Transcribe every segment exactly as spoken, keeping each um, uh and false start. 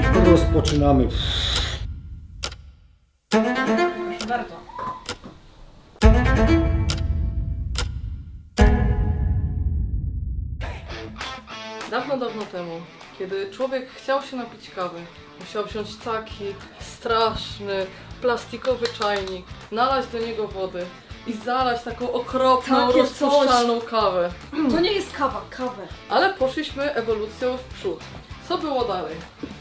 Rozpoczynamy. Proszę bardzo. Dawno, dawno temu, kiedy człowiek chciał się napić kawy, musiał wziąć taki straszny, plastikowy czajnik, nalać do niego wody i zalać taką okropną, Takie rozpuszczalną kawę. To nie jest kawa, kawę. Ale poszliśmy ewolucją w przód. Co było dalej?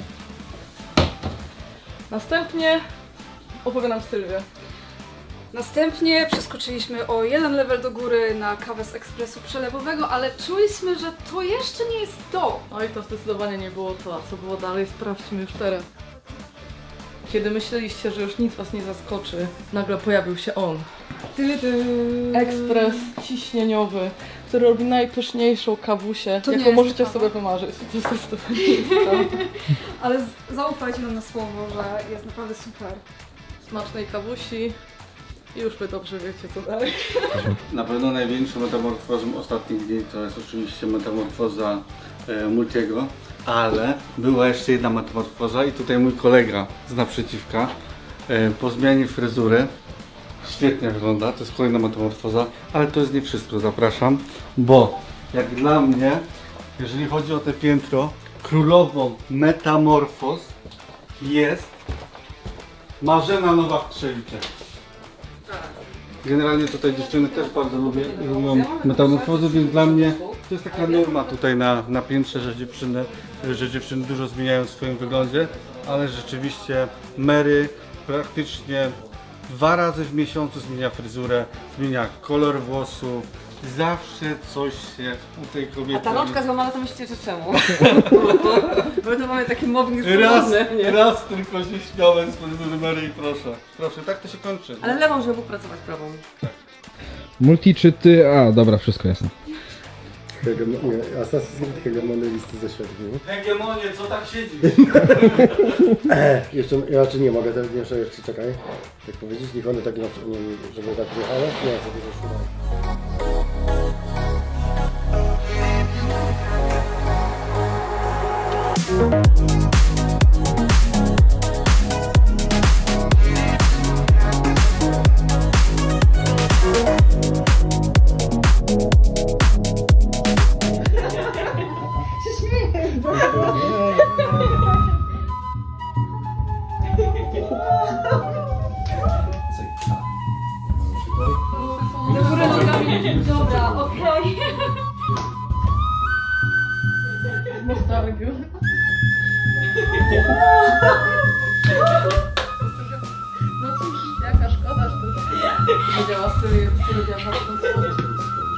Następnie opowie nam Sylwia. Następnie przeskoczyliśmy o jeden level do góry na kawę z ekspresu przelewowego, ale czuliśmy, że to jeszcze nie jest to. Oj, to zdecydowanie nie było to, a co było dalej, sprawdźmy już teraz. Kiedy myśleliście, że już nic was nie zaskoczy, nagle pojawił się on. Ekspres ciśnieniowy, który robi najpyszniejszą kawusię, To nie jaką jest możecie kawa. sobie wymarzyć. To jest zdecydowanie nie jest kawa. Ale z- zaufajcie nam na słowo, że jest naprawdę super. Smacznej kawusi i już wy dobrze wiecie co dalej. Na pewno największą metamorfozą ostatnich dni to jest oczywiście metamorfoza e, Multiego, ale była jeszcze jedna metamorfoza i tutaj mój kolega z naprzeciwka e, po zmianie fryzury świetnie wygląda, to jest kolejna metamorfoza, ale to jest nie wszystko, zapraszam, bo jak dla mnie, jeżeli chodzi o te piętro, królową metamorfoz jest Marzena Nowak-Trzewiczek. Generalnie tutaj dziewczyny też bardzo lubię, lubią metamorfozy, więc dla mnie to jest taka norma tutaj na, na piętrze, że dziewczyny, że dziewczyny dużo zmieniają w swoim wyglądzie, ale rzeczywiście Mary praktycznie dwa razy w miesiącu zmienia fryzurę, zmienia kolor włosów, zawsze coś się u tej kobiety... A ta rączka złamana to myślicie, że czemu? Bo to mamy taki mobbing Raz, nie? raz tylko się śmiałem z fryzury Mary i proszę, proszę, tak to się kończy. Ale lewą, żeby mógł pracować prawą. Multi czy ty? A, dobra, wszystko jasne. Hegem- nie, Assassin's Creed Hegemony listy zaświadczeń. Hegemonie, co tak siedzisz? Jeszcze, ja czy nie mogę teraz jeszcze, jeszcze czekaj. Tak powiedzieć, niech one tak na przykład, nie wiem, żeby tak wjechały. Nie, za dużo szuma. Do góry nogami. Dobra, okej. Z nostalgią. No cóż, jaka szkoda, że to powiedziała Sylwia, Sylwia w ten sposób.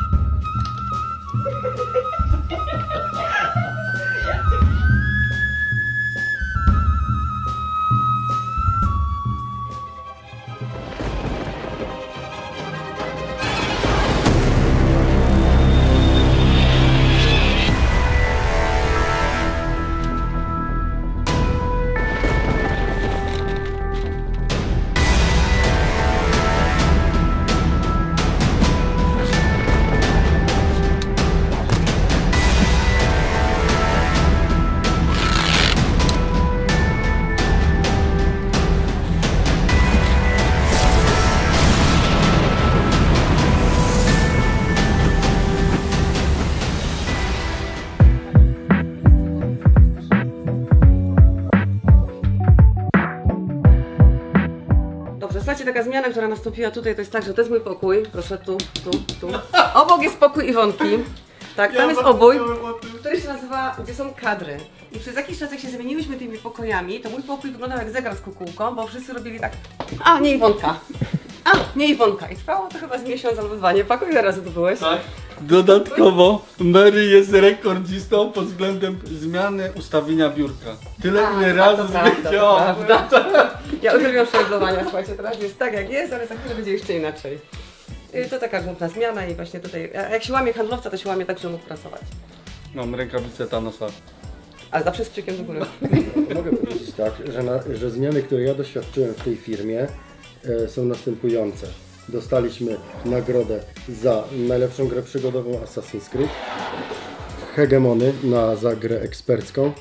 Dobrze, słuchajcie, taka zmiana, która nastąpiła tutaj, to jest tak, że to jest mój pokój. Proszę tu, tu, tu. Obok jest pokój Iwonki. Tak, tam jest obój, który się nazywa, gdzie są kadry. I przez jakiś czas, jak się zamieniłyśmy tymi pokojami, to mój pokój wyglądał jak zegar z kukułką, bo wszyscy robili tak. A, nie Iwonka. A, nie Iwonka. I trwało to chyba z miesiąc albo dwa. Nie pakuj, ile razy tu byłeś? Tak. Dodatkowo Mary jest rekordzistą pod względem zmiany ustawienia biurka. Tyle A, ile tak, razy to prawda, zleciałam. to prawda. Ja uwielbiam szablowania, słuchajcie, teraz jest tak jak jest, ale za chwilę będzie jeszcze inaczej. I to taka główna zmiana i właśnie tutaj, a jak się łamie handlowca, to się łamie tak, żeby mógł pracować. Mam rękawice Thanosa. Ale zawsze z krzykiem do góry. Mogę powiedzieć tak, że, na, że zmiany, które ja doświadczyłem w tej firmie e, są następujące. Dostaliśmy nagrodę za najlepszą grę przygodową Assassin's Creed, Hegemony na za grę ekspercką,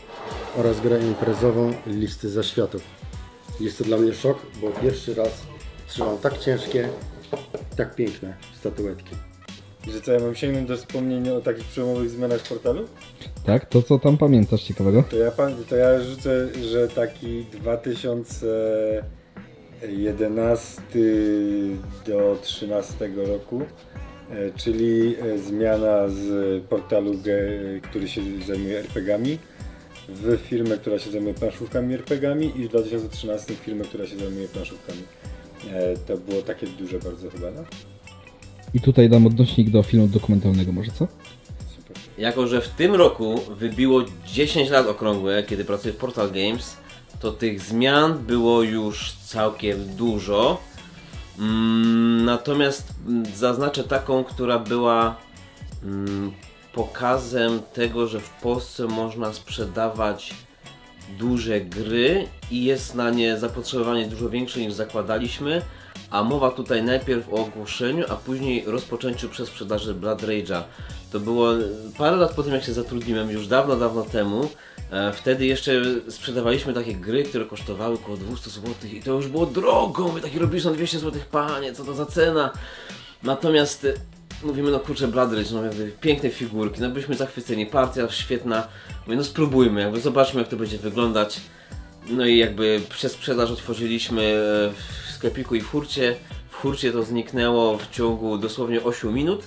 oraz grę imprezową Listy Zaświatów. Jest to dla mnie szok, bo pierwszy raz trzymam tak ciężkie, tak piękne statuetki. Że co, ja mam sięgnąć do wspomnienia o takich przełomowych zmianach w portalu? Tak, to co tam pamiętasz ciekawego? To ja, to ja rzucę, że taki dwa tysiące jedenasty do trzynastego roku, czyli zmiana z portalu, który się zajmuje er pe gie ami, w firmę, która się zajmuje planszówkami er pe gie ami, i w dwa tysiące trzynastym firmę, która się zajmuje planszówkami. To było takie duże bardzo chyba, no? I tutaj dam odnośnik do filmu dokumentalnego, może co? Super. Jako że w tym roku wybiło dziesięć lat okrągłe, kiedy pracuję w Portal Games, to tych zmian było już całkiem dużo. Mm, natomiast zaznaczę taką, która była mm, pokazem tego, że w Polsce można sprzedawać duże gry i jest na nie zapotrzebowanie dużo większe niż zakładaliśmy. A mowa tutaj najpierw o ogłoszeniu, a później rozpoczęciu przez sprzedaży Blood Rage'a. To było parę lat po tym, jak się zatrudniłem, już dawno, dawno temu. E, wtedy jeszcze sprzedawaliśmy takie gry, które kosztowały około dwieście złotych i to już było drogo. My taki robiliśmy dwieście złotych, panie, co to za cena? Natomiast e, mówimy, no kurczę, Blood Rage, no jakby piękne figurki, no byliśmy zachwyceni, partia świetna. Mówię, no spróbujmy, jakby zobaczmy, jak to będzie wyglądać. No i jakby przez sprzedaż otworzyliśmy w sklepiku i w hurcie. W hurcie to zniknęło w ciągu dosłownie ośmiu minut.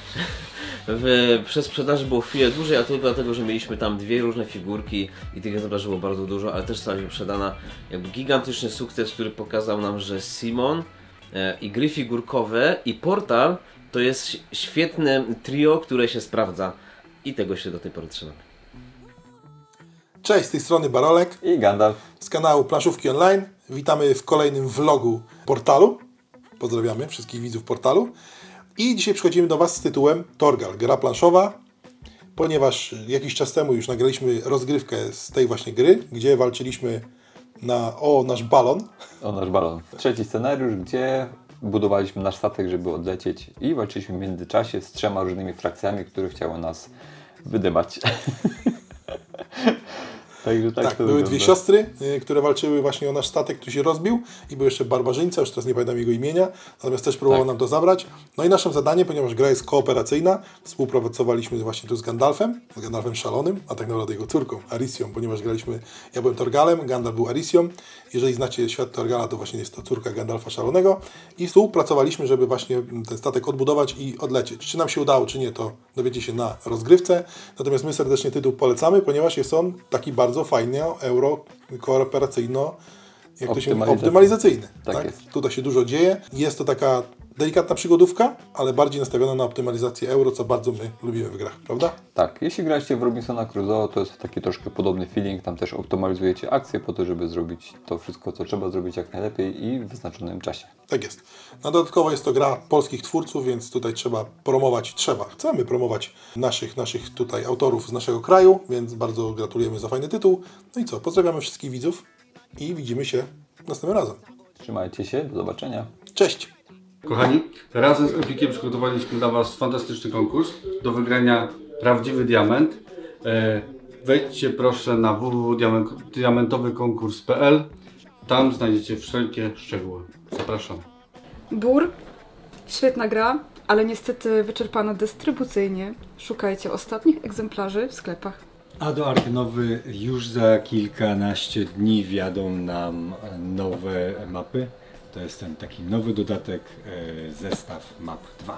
W, przez sprzedaż było chwilę dłużej, a to dlatego, że mieliśmy tam dwie różne figurki i tych egzemplarzy było bardzo dużo, ale też została wyprzedana. Jakby gigantyczny sukces, który pokazał nam, że Simon e, i gry figurkowe i Portal to jest świetne trio, które się sprawdza i tego się do tej pory trzymamy. Cześć, z tej strony Barolek i Gandalf z kanału Planszówki Online. Witamy w kolejnym vlogu Portalu. Pozdrawiamy wszystkich widzów Portalu. I dzisiaj przychodzimy do Was z tytułem Torgal, gra planszowa, ponieważ jakiś czas temu już nagraliśmy rozgrywkę z tej właśnie gry, gdzie walczyliśmy na o nasz balon. O nasz balon. Trzeci scenariusz, gdzie budowaliśmy nasz statek, żeby odlecieć i walczyliśmy w międzyczasie z trzema różnymi frakcjami, które chciały nas wydymać. Także tak, tak to były wygląda. dwie siostry, y, które walczyły właśnie o nasz statek, który się rozbił, i był jeszcze barbarzyńca, już teraz nie pamiętam jego imienia, natomiast też próbował tak. nam to zabrać. No i naszym zadaniem, ponieważ gra jest kooperacyjna, współpracowaliśmy właśnie tu z Gandalfem, z Gandalfem Szalonym, a tak naprawdę jego córką, Arisią, ponieważ graliśmy, ja byłem Torgalem, Gandalf był Arisią. Jeżeli znacie świat Torgala, to właśnie jest to córka Gandalfa Szalonego, i współpracowaliśmy, żeby właśnie ten statek odbudować i odlecieć. Czy nam się udało, czy nie, to dowiecie się na rozgrywce. Natomiast my serdecznie tytuł polecamy, ponieważ jest on taki bardzo fajny, euro kooperacyjno, jak to się mówi, optymalizacyjny. Tak, tak? jest. Tutaj się dużo dzieje. Jest to taka delikatna przygodówka, ale bardziej nastawiona na optymalizację euro, co bardzo my lubimy w grach, prawda? Tak, jeśli graliście w Robinsona Crusoe, to jest taki troszkę podobny feeling, tam też optymalizujecie akcje po to, żeby zrobić to wszystko, co trzeba zrobić jak najlepiej i w wyznaczonym czasie. Tak jest. No dodatkowo jest to gra polskich twórców, więc tutaj trzeba promować, trzeba, chcemy promować naszych, naszych tutaj autorów z naszego kraju, więc bardzo gratulujemy za fajny tytuł. No i co, pozdrawiamy wszystkich widzów i widzimy się następnym razem. Trzymajcie się, do zobaczenia. Cześć! Kochani, razem z Epikiem przygotowaliśmy dla Was fantastyczny konkurs. Do wygrania prawdziwy diament. E, wejdźcie proszę na w w w kropka diamentowy konkurs kropka p l. Tam znajdziecie wszelkie szczegóły. Zapraszam. Bur, świetna gra, ale niestety wyczerpana dystrybucyjnie. Szukajcie ostatnich egzemplarzy w sklepach. A do Arknowy już za kilkanaście dni wjadą nam nowe mapy. To jest ten taki nowy dodatek, e, zestaw map dwa.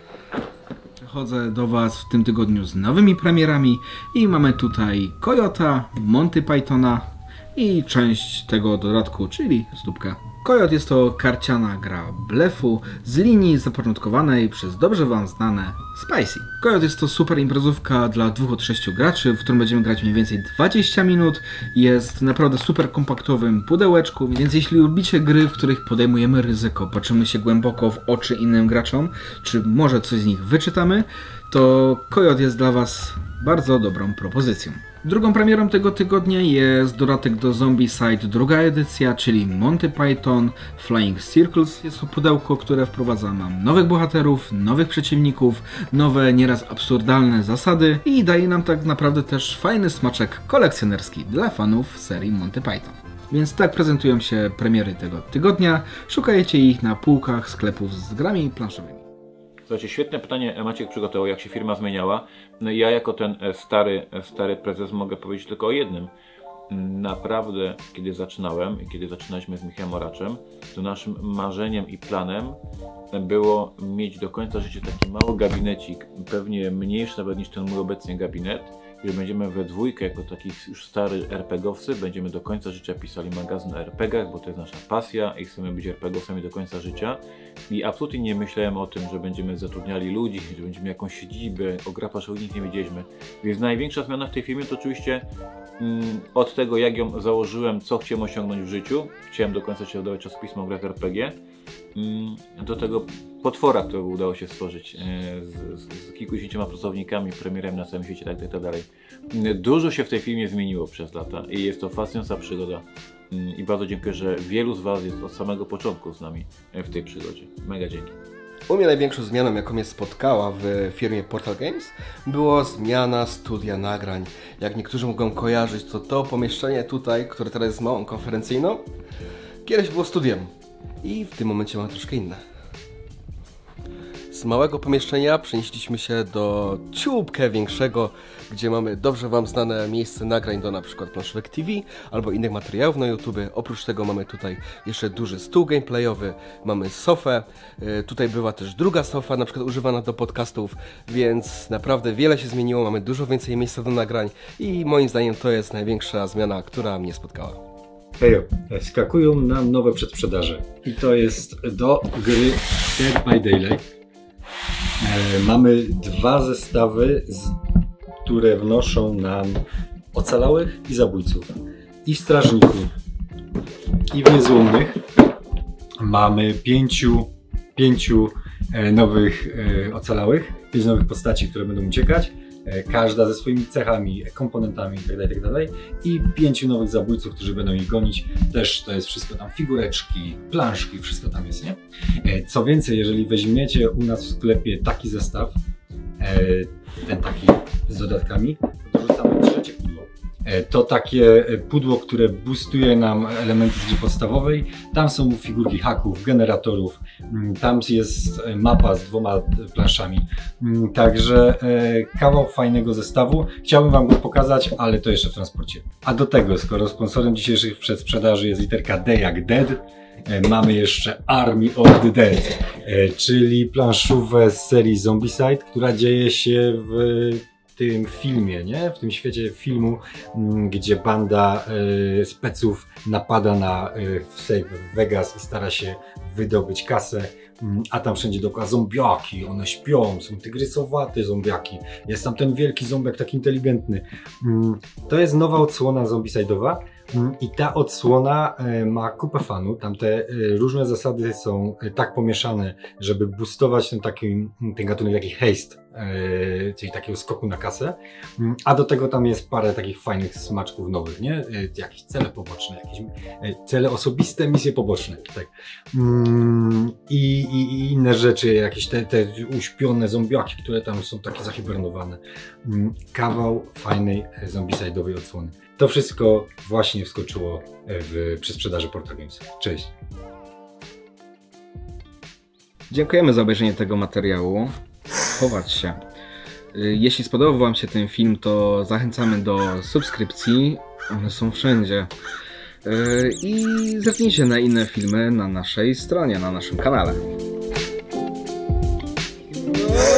Przychodzę do Was w tym tygodniu z nowymi premierami i mamy tutaj Kojota, Monty Pythona i część tego dodatku, czyli Stópka. Kojot jest to karciana gra blefu z linii zapoczątkowanej przez dobrze Wam znane Spicy. Kojot jest to super imprezówka dla dwóch od sześciu graczy, w którym będziemy grać mniej więcej dwadzieścia minut. Jest naprawdę super kompaktowym pudełeczku, więc jeśli lubicie gry, w których podejmujemy ryzyko, patrzymy się głęboko w oczy innym graczom, czy może coś z nich wyczytamy, to Kojot jest dla Was bardzo dobrą propozycją. Drugą premierą tego tygodnia jest dodatek do Zombicide druga edycja, czyli Monty Python Flying Circles. Jest to pudełko, które wprowadza nam nowych bohaterów, nowych przeciwników, nowe, nieraz absurdalne zasady i daje nam tak naprawdę też fajny smaczek kolekcjonerski dla fanów serii Monty Python. Więc tak prezentują się premiery tego tygodnia. Szukajcie ich na półkach sklepów z grami planszowymi. Słuchajcie, świetne pytanie Maciek przygotował, jak się firma zmieniała. No i ja jako ten stary, stary prezes mogę powiedzieć tylko o jednym. Naprawdę, kiedy zaczynałem i kiedy zaczynaliśmy z Michałem Oraczem, to naszym marzeniem i planem było mieć do końca życia taki mały gabinecik, pewnie mniejszy nawet niż ten mój obecny gabinet, gdzie będziemy we dwójkę, jako taki już stary RPGowcy, będziemy do końca życia pisali magazyn o er pe gach, bo to jest nasza pasja i chcemy być RPGowcami do końca życia. I absolutnie nie myślałem o tym, że będziemy zatrudniali ludzi, że będziemy jakąś siedzibę, o grach planszowych nic nie wiedzieliśmy. Więc największa zmiana w tej firmie to oczywiście mm, od tego, jak ją założyłem, co chciałem osiągnąć w życiu. Chciałem do końca się oddawać czasopismo o grach er pe gie. Mm, do tego potwora, którego udało się stworzyć e, z, z, z kilkudziesięcioma pracownikami, premierem na całym świecie, tak, tak, tak dalej. Dużo się w tej firmie zmieniło przez lata i jest to fascynująca przygoda. I bardzo dziękuję, że wielu z Was jest od samego początku z nami w tej przygodzie. Mega dzięki. U mnie największą zmianą, jaką mnie spotkała w firmie Portal Games, była zmiana studia nagrań. Jak niektórzy mogą kojarzyć, to to pomieszczenie tutaj, które teraz jest małą konferencyjną, kiedyś było studiem i w tym momencie mamy troszkę inne. Z małego pomieszczenia przenieśliśmy się do ciupkę większego, gdzie mamy dobrze Wam znane miejsce nagrań do na przykład planszówek T V albo innych materiałów na YouTube. Oprócz tego mamy tutaj jeszcze duży stół gameplayowy, mamy sofę, tutaj była też druga sofa, na przykład używana do podcastów, więc naprawdę wiele się zmieniło, mamy dużo więcej miejsca do nagrań i moim zdaniem to jest największa zmiana, która mnie spotkała. Hejo, skakują nam nowe przedsprzedaże i to jest do gry Dead by Daylight. E, mamy dwa zestawy, z, które wnoszą nam ocalałych i zabójców, i strażników, i niezłomnych. Mamy pięciu, pięciu e, nowych e, ocalałych, pięć nowych postaci, które będą uciekać. Każda ze swoimi cechami, komponentami itd., itd. I pięciu nowych zabójców, którzy będą ich gonić. Też to jest wszystko tam, figureczki, planszki, wszystko tam jest, nie? Co więcej, jeżeli weźmiecie u nas w sklepie taki zestaw, ten taki z dodatkami, to dorzucamy trzecie pudło. To takie pudło, które boostuje nam elementy z gry podstawowej. Tam są figurki haków, generatorów, tam jest mapa z dwoma planszami. Także kawał fajnego zestawu. Chciałbym Wam go pokazać, ale to jeszcze w transporcie. A do tego, skoro sponsorem dzisiejszych przedsprzedaży jest literka D jak Dead, mamy jeszcze Army of the Dead, czyli planszówkę z serii Zombicide, która dzieje się w tym filmie, nie? W tym świecie filmu, gdzie banda y, speców napada na y, w Vegas i stara się wydobyć kasę, y, a tam wszędzie dookoła zombiaki, one śpią, są tygrysowate zombiaki, jest tam ten wielki zombiak taki inteligentny. Y, to jest nowa odsłona zombicide'owa. I ta odsłona ma kupę fanu, tam te różne zasady są tak pomieszane, żeby boostować ten, taki, ten gatunek taki haste, czyli takiego skoku na kasę, a do tego tam jest parę takich fajnych smaczków nowych, nie? Jakieś cele poboczne, jakieś cele osobiste, misje poboczne, tak. I, i, i inne rzeczy, jakieś te, te uśpione zombiaki, które tam są takie zahibernowane. Kawał fajnej zombicide'owej odsłony. To wszystko właśnie wskoczyło w przedsprzedaży Portal Games. Cześć! Dziękujemy za obejrzenie tego materiału. Chować się. Jeśli spodobał Wam się ten film, to zachęcamy do subskrypcji. One są wszędzie. I zerknijcie na inne filmy na naszej stronie, na naszym kanale.